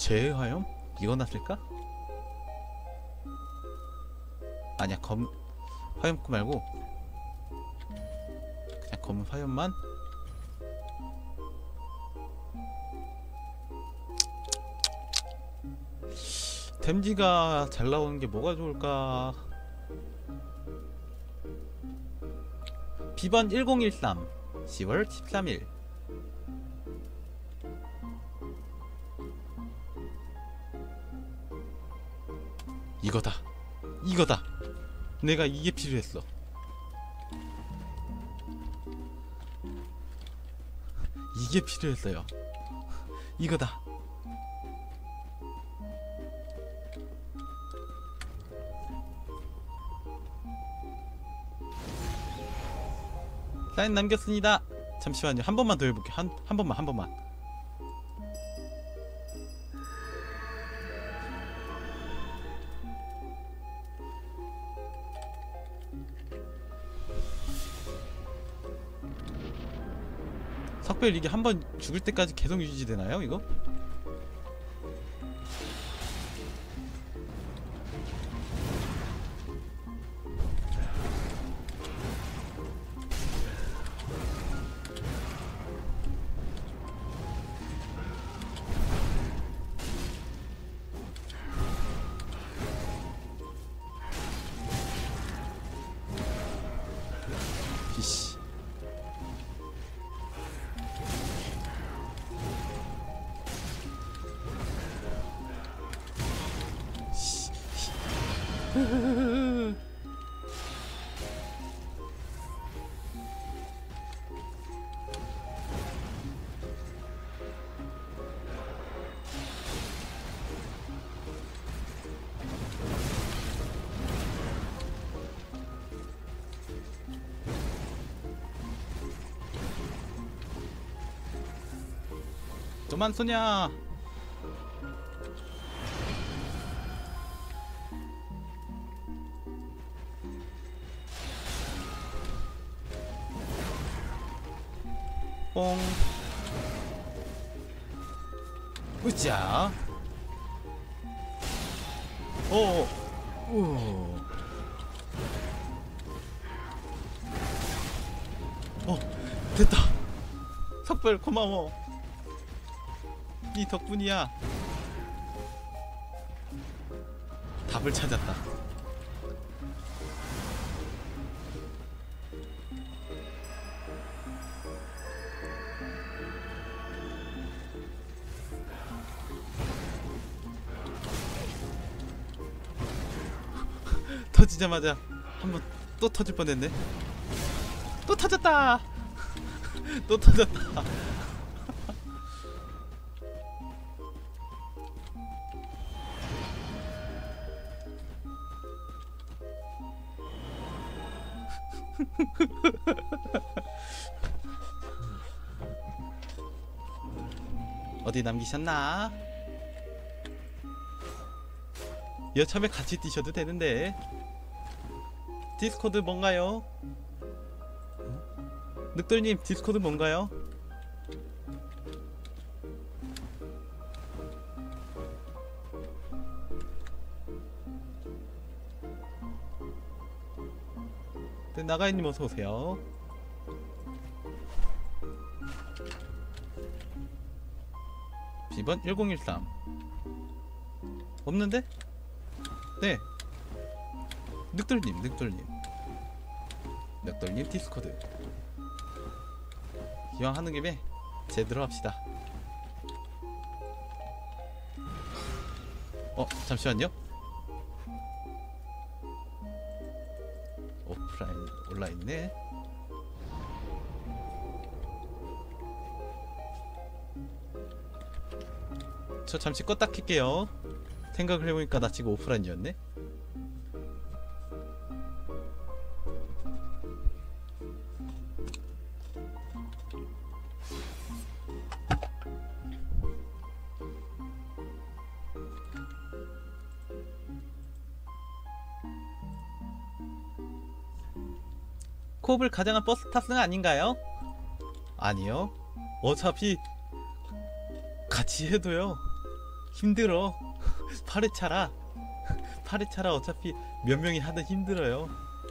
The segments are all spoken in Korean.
제화염? 이거 났을까? 아니야, 검 화염구 말고 그냥 검은 화염만. 댐지가 잘 나오는 게 뭐가 좋을까? 비번 1013 10월 13일. 이거다. 이거다. 내가 이게 필요했어. 이게 필요했어요. 이거다. 사인 남겼습니다. 잠시만요. 한 번만 더 해볼게. 한 번만. 석별 이게 한 번 죽을 때까지 계속 유지되나요, 이거? 이씨. 좀만 쏘냐. 뽕. 으쌰. 오. 오. 됐다. 석별 고마워. 네 덕분이야. 답을 찾았다. 터지자마자 한번 또 터질 뻔했네. 또 터졌다. 또 터졌다. 어디 남기셨나? 여참에 같이 뛰셔도 되는데. 디스코드 뭔가요? 늑돌님 디스코드 뭔가요? 네, 나가인님 어서오세요. 비번 1013 없는데? 네, 늑돌님 디스코드. 기왕 하는 김에 제대로 합시다. 잠시만요. 오프라인 올라있네. 저 잠시 껐다 킬게요. 생각을 해보니까 나 지금 오프라인이었네. 코업을 가장한 버스 탑승 아닌가요? 아니요. 어차피 같이 해도요 힘들어. 8회차라 8회차라 어차피 몇 명이 하든 힘들어요.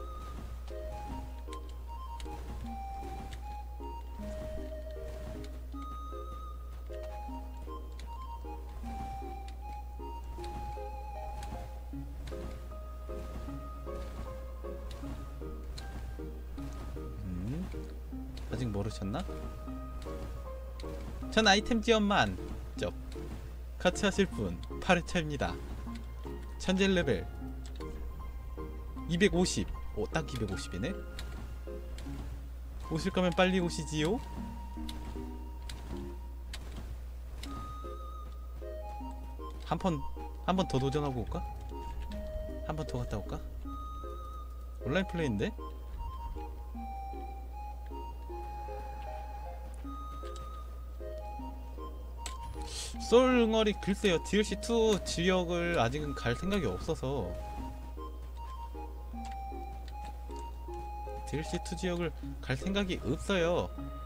아직 모르셨나? 전 아이템 지원만 쩝. 같이 하실 분 8회차입니다. 천재 레벨 250. 오, 딱 250이네. 오실 거면 빨리 오시지요. 한 번 더 도전하고 올까? 한 번 더 갔다 올까? 온라인 플레이인데? 솔응어리 글쎄요. DLC2 지역을 아직은 갈 생각이 없어서 DLC2 지역을 갈 생각이 없어요.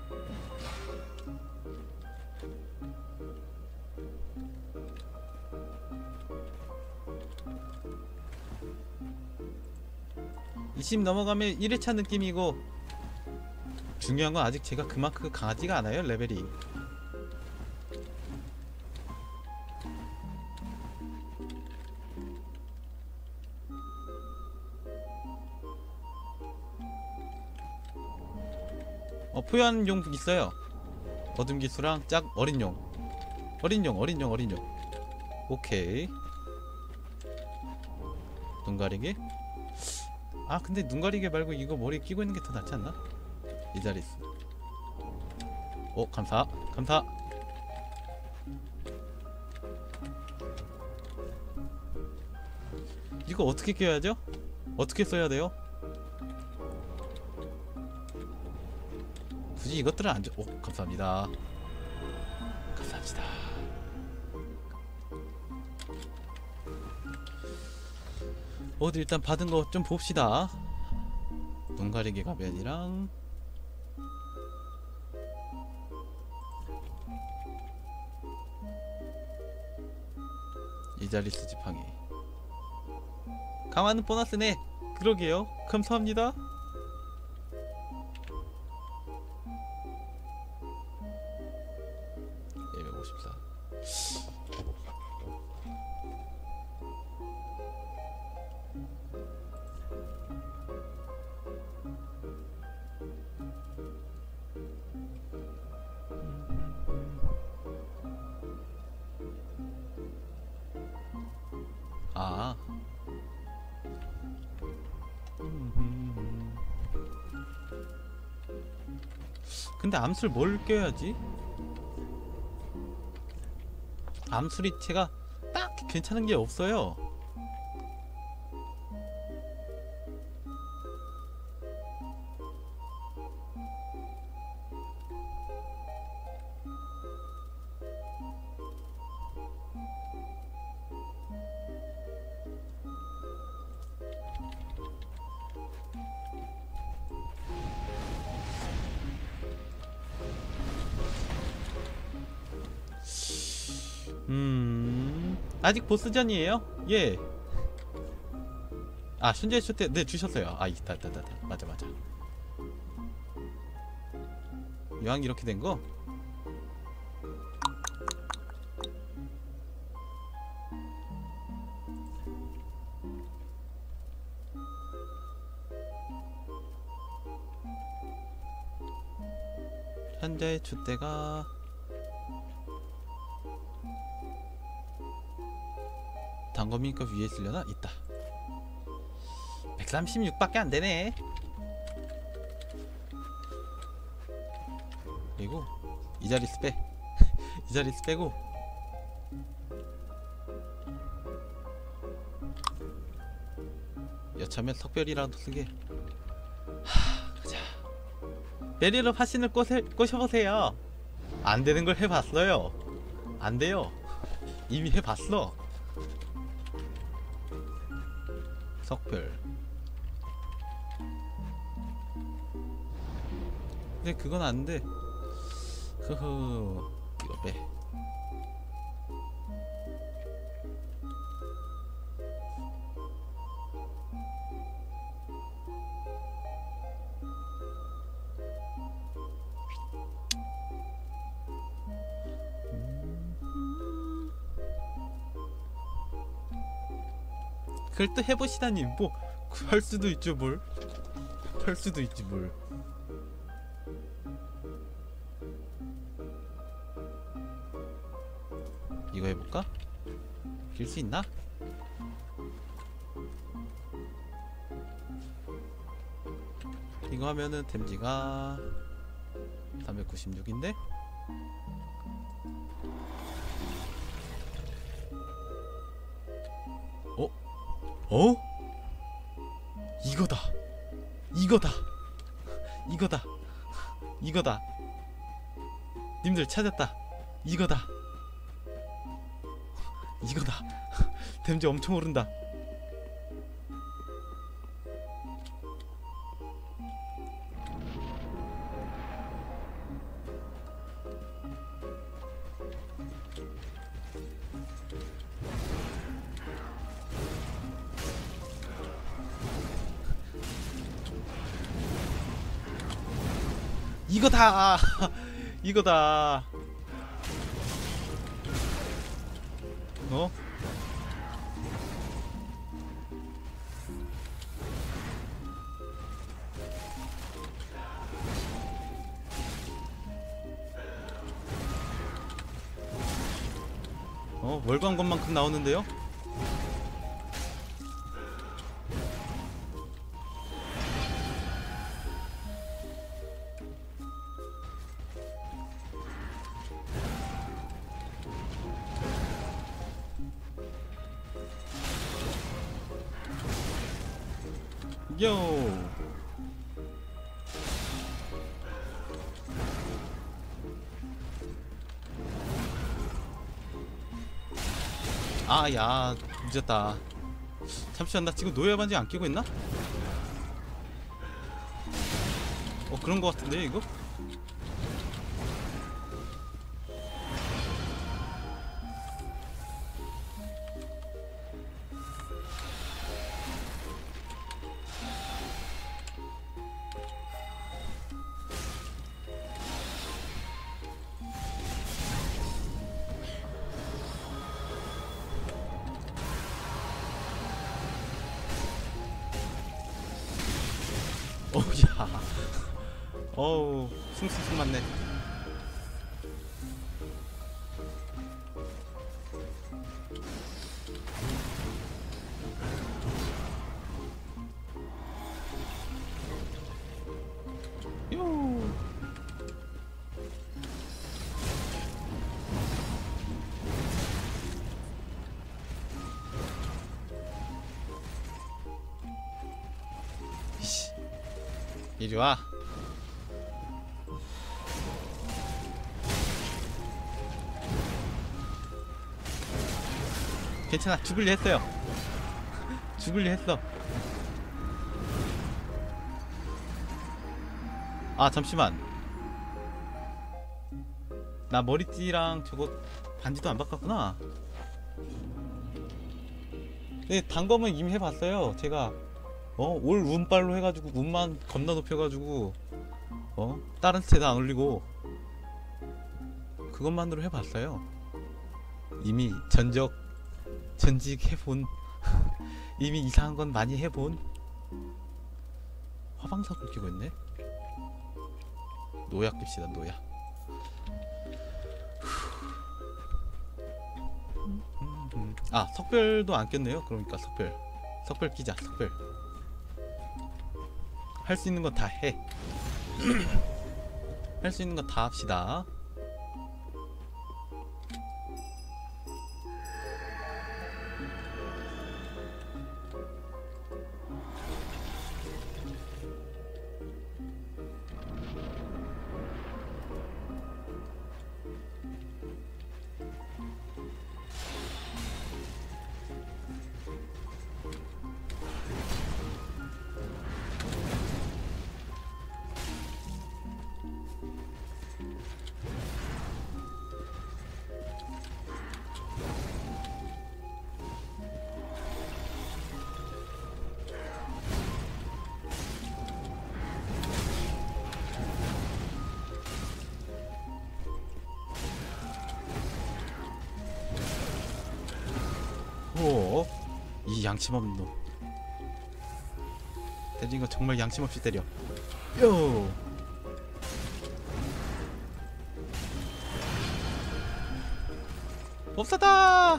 (20) 넘어가면 1회차 느낌이고 중요한 건 아직 제가 그만큼 강하지가 않아요. 레벨이. 포현용 있어요. 어둠 기수랑 짝 어린용. 어린용. 오케이. 눈 가리개? 아 근데 눈 가리개 말고 이거 머리에 끼고 있는 게 더 낫지 않나? 이자리스. 감사. 이거 어떻게 껴야죠? 어떻게 써야 돼요? 굳이 이것들은 안 줘. 감사합니다. 어디 일단 받은 거 좀 봅시다. 눈 가리개 가면이랑 이자리스 지팡이. 강화는 보너스네. 그러게요. 감사합니다. 아. 근데 암술 뭘 껴야지? 암술이 제가 딱 괜찮은 게 없어요. 아직 보스전이에요? 예. 아, 순재 쇼때 네 주셨어요. 아, 있다. 맞아. 이왕 이렇게 된 거. 현재 주대가 단검이니까 위에 있으려나? 있다. 136밖에 안 되네. 그리고 이자리스 빼. 이자리스 빼고 여차면 석별이라도 쓰게. 가자. 베리럽 화신을 꼬셔보세요. 안 되는 걸 해봤어요. 안 돼요. 이미 해봤어. 석별. 근데 그건 안 돼. 흐흐. 이거 빼. 그걸 또 해보시다니. 뭐 할 수도 있죠 뭘. 할 수도 있지 뭘. 이거 해볼까? 길 수 있나? 이거 하면은 댐지가 396인데? 어? 어? 이거다. 이거다. 이거다. 이거다. 님들 찾았다. 이거다. 이거다. 댐지 엄청 오른다. 이거다. 이거다. 어? 월광 것만큼 나오는데요? 요. 아, 야, 늦었다. 잠시만, 나 지금 노예 반지 안 끼고 있나? 그런 거 같은데 이거? 야. 어우, 숭숭숭 맞네. 요. 이씨. 이리 와. 괜찮아, 죽을려 했어요. 죽을려 했어. 아, 잠시만. 나 머리띠랑 저거 반지도 안 바꿨구나. 네, 단검은 이미 해봤어요. 제가 올 운빨로 해가지고 운만 겁나 높여가지고 다른 스탯 안 올리고 그것만으로 해봤어요. 이미 전직 해본 이미 이상한 건 많이 해본. 화방석을 끼고 있네. 노약 깁시다. 노약. 아, 석별도 안 꼈네요. 그러니까 석별 끼자. 석별 할 수 있는 거 다 해. 할 수 있는 거 다 합시다. 이 양심 없는 놈. 때린 거 정말 양심 없이 때려. 요. 법사다.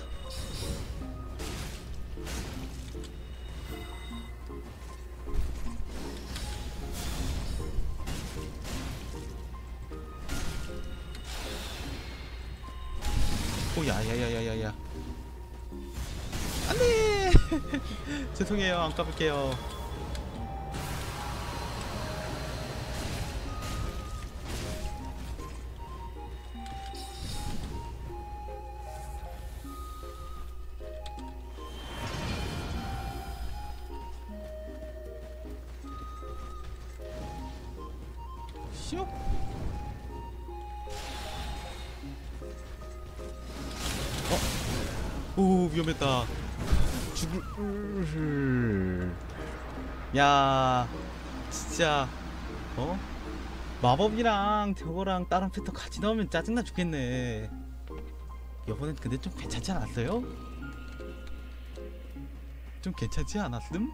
오, 야야야야야야. 안돼. 죄송해요. 안 까볼게요. 슉. 오, 위험했다. 죽을. 야, 진짜 마법이랑 저거랑 다른 패턴 같이 나오면 짜증나 죽겠네. 이번엔 근데 좀 괜찮지 않았어요? 좀 괜찮지 않았음?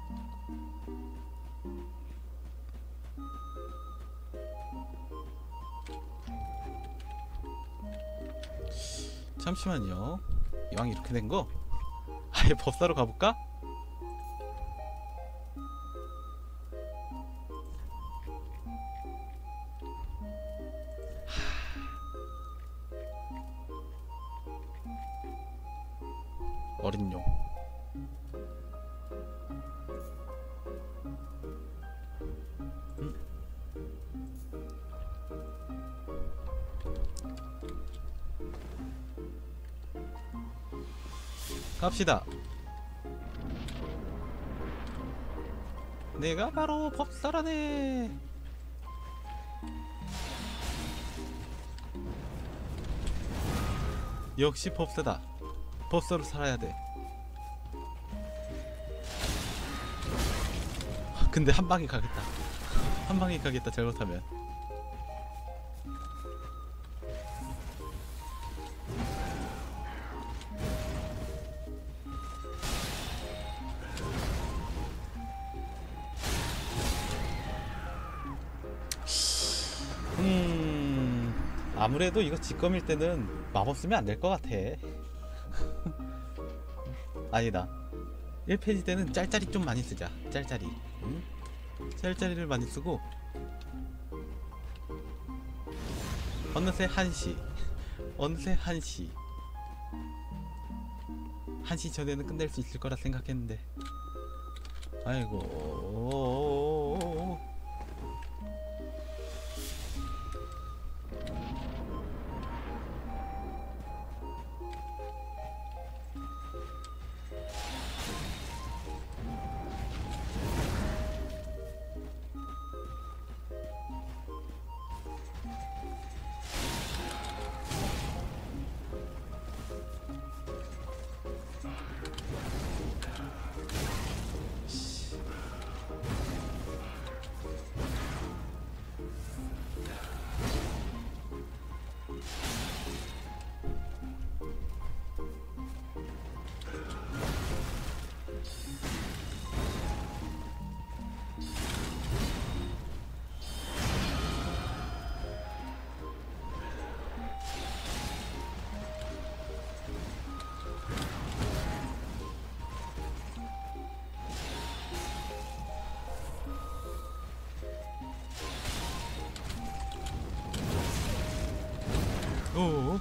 잠시만요. 이왕 이렇게 된 거 아예 법사로 가볼까? 어린 용. 갑시다. 내가 바로 법사라네. 역시 법사다. 법사로 살아야 돼. 근데 한 방에 가겠다. 한 방에 가겠다. 잘못하면. 아무래도 이거 직검일 때는 마법 쓰면 안 될 것 같아. 아니다. 1페이지 때는 짤짤이 좀 많이 쓰자. 짤짤이. 응? 짤짤이를 많이 쓰고. 어느새 1시. 어느새 1시. 1시 전에는 끝낼 수 있을 거라 생각했는데. 아이고. 오.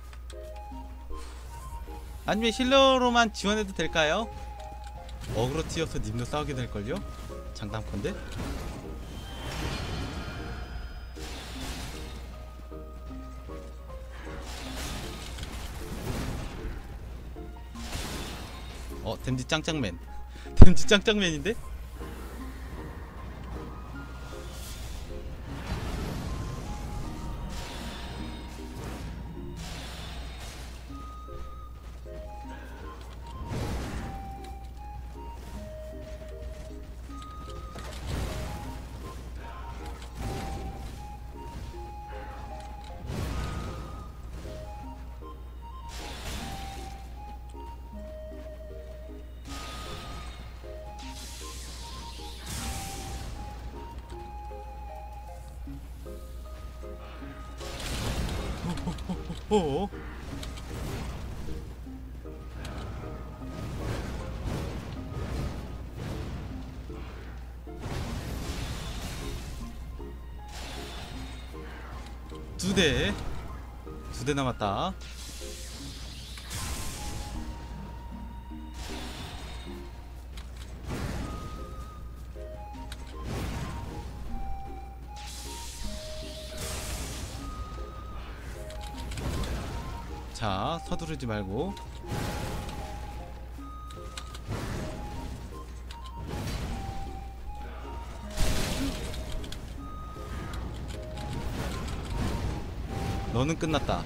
아니면 힐러로만 지원해도 될까요? 어그로 튀어서 님도 싸우게 될걸요? 장담컨대? 댐지 짱짱맨. 댐지 짱짱맨인데? 어? 두 대 남았다. 자, 서두르지 말고. 너는 끝났다.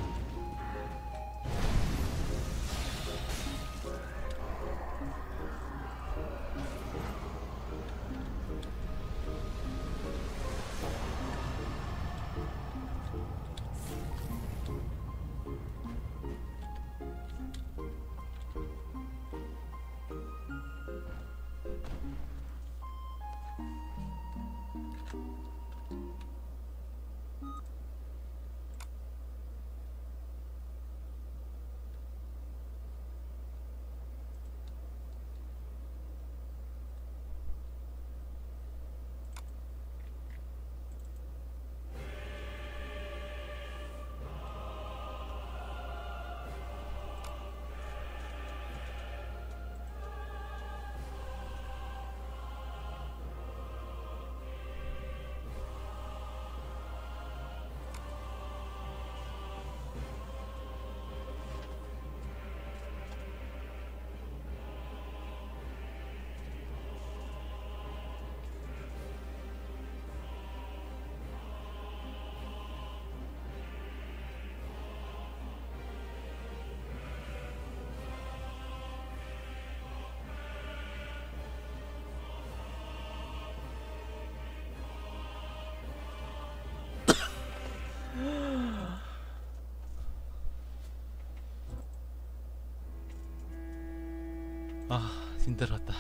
아, 힘들었다.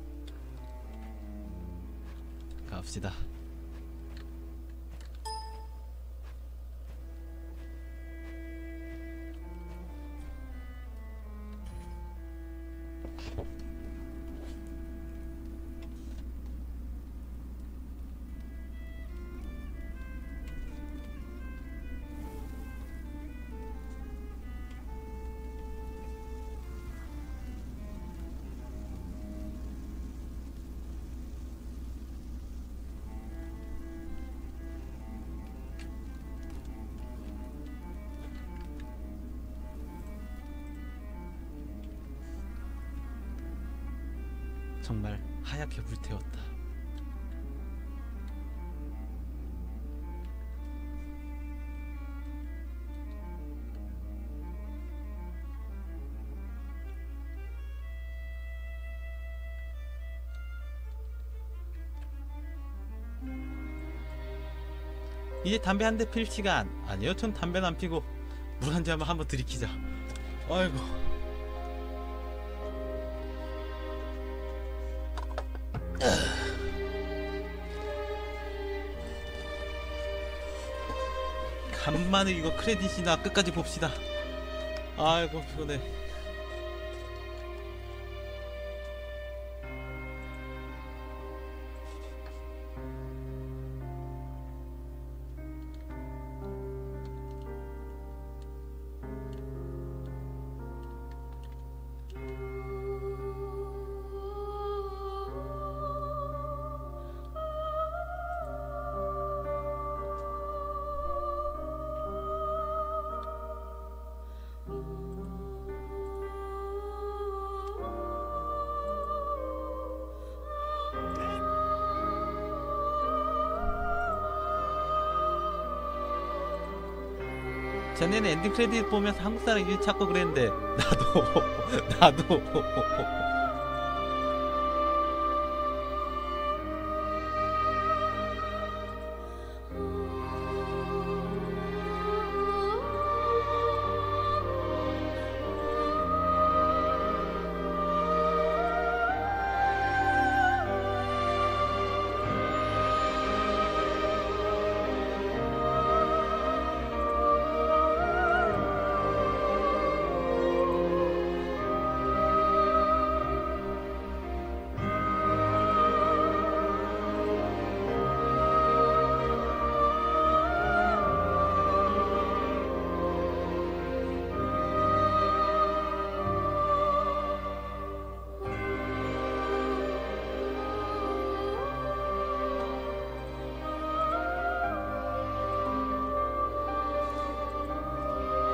갑시다. 정말 하얗게 불태웠다. 이제 담배 한 대 필 시간. 아니요, 전 담배는 안 피고 물 한 잔만 한번 들이키자. 아이고. 간만에 이거 크레딧이나 끝까지 봅시다. 아이고 피곤해. 전에는 엔딩 크레딧 보면서 한국 사람 이름 찾고 그랬는데 나도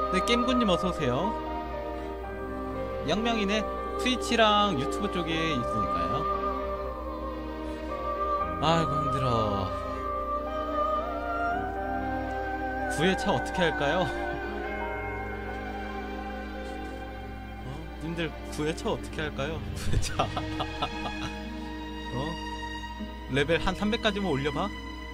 네, 게임군님 어서오세요. 양명이네. 트위치랑 유튜브 쪽에 있으니까요. 아이고 힘들어. 구회차 어떻게 할까요? 님들 구회차 어떻게 할까요? 구회차 레벨 한 300까지만 올려봐.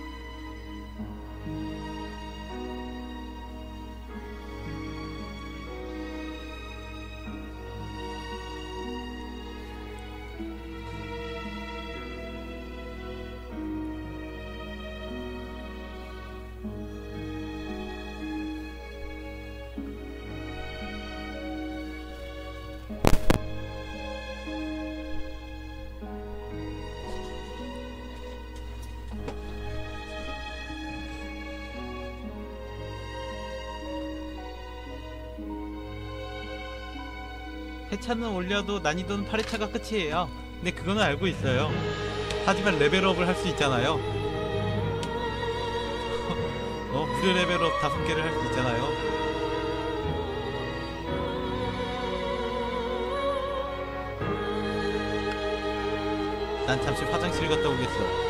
회차는 올려도 난이도는 8회차가 끝이에요. 근데 그거는 알고 있어요. 하지만 레벨업을 할 수 있잖아요. 무료 레벨업 5개를 할 수 있잖아요. 난 잠시 화장실 갔다 오겠어.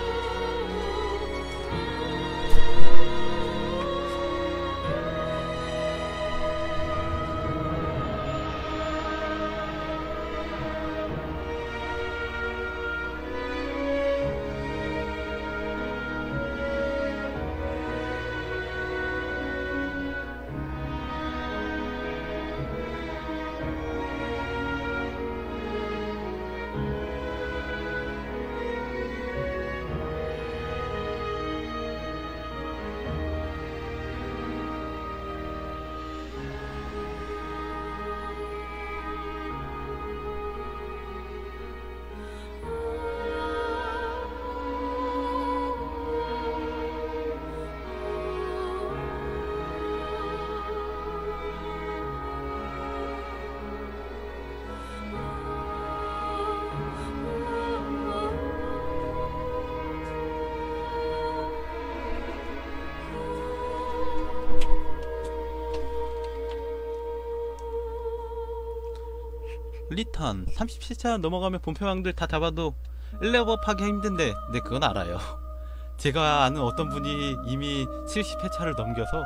리턴 37차 넘어가면 본표왕들 다 잡아도 1레벨업 하기 힘든데. 네, 그건 알아요. 제가 아는 어떤 분이 이미 70회차를 넘겨서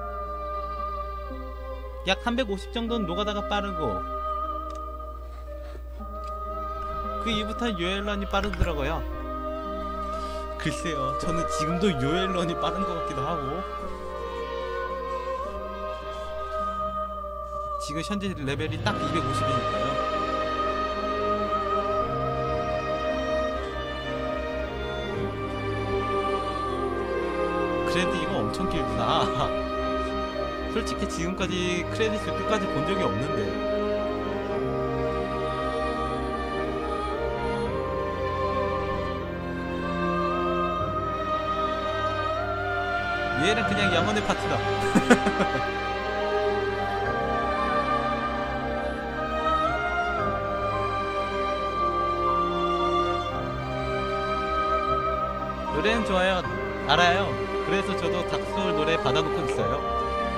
약 350 정도는 노가다가 빠르고 그 이후부터 요엘런이 빠르더라고요. 글쎄요, 저는 지금도 요엘런이 빠른 것 같기도 하고. 지금 현재 레벨이 딱 250이니까요. 그래도 이거 엄청 길구나. 솔직히 지금까지 크레딧을 끝까지 본 적이 없는데. 얘는 그냥 영혼의 파트다. 노래는 좋아요. 알아요. 그래서 저도 닥소울 노래 받아놓고 있어요.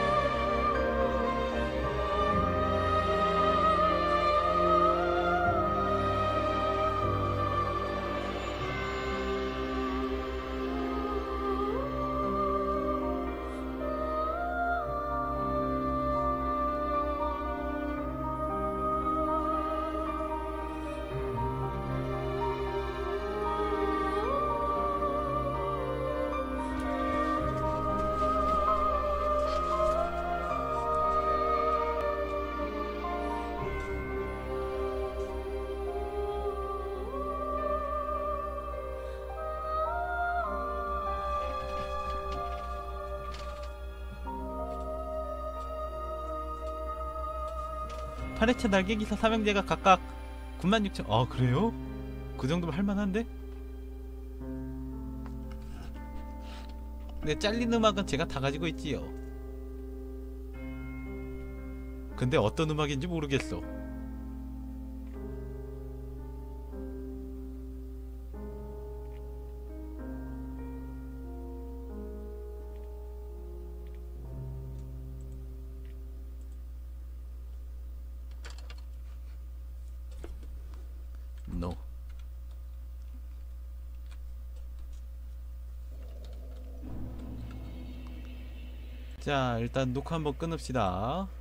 파레차 날개기사 삼형제가 각각 96,000. 아, 그래요? 그 정도면 할만한데? 근데 잘린 음악은 제가 다 가지고 있지요. 근데 어떤 음악인지 모르겠어. 자 일단 녹화 한번 끊읍시다.